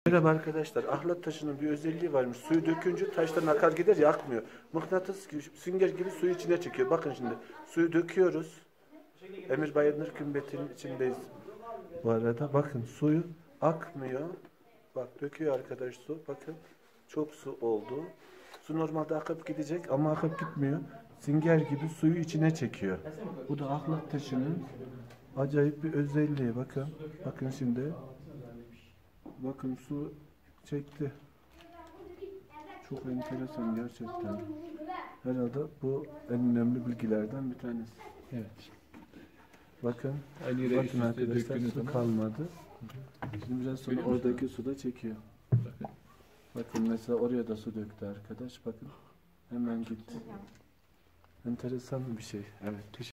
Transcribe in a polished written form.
Merhaba arkadaşlar. Ahlat taşının bir özelliği varmış. Suyu dökünce taştan akar gider ya, akmıyor. Mıknatıs gibi, sünger gibi suyu içine çekiyor. Bakın şimdi suyu döküyoruz. Emir Bayındır kümbetinin içindeyiz. Bu arada bakın suyu akmıyor. Bak döküyor arkadaş su. Bakın çok su oldu. Su normalde akıp gidecek ama akıp gitmiyor. Sünger gibi suyu içine çekiyor. Bu da ahlat taşının acayip bir özelliği. Bakın. Bakın şimdi. Bakın su çekti. Çok enteresan gerçekten. Herhalde bu en önemli bilgilerden bir tanesi. Evet. Bakın. Bakın Arkadaşlar su kalmadı. Şimdi biraz sonra oradaki su da çekiyor. Bakın mesela oraya da su döktü arkadaş. Bakın. Hemen gitti. Enteresan bir şey. Evet.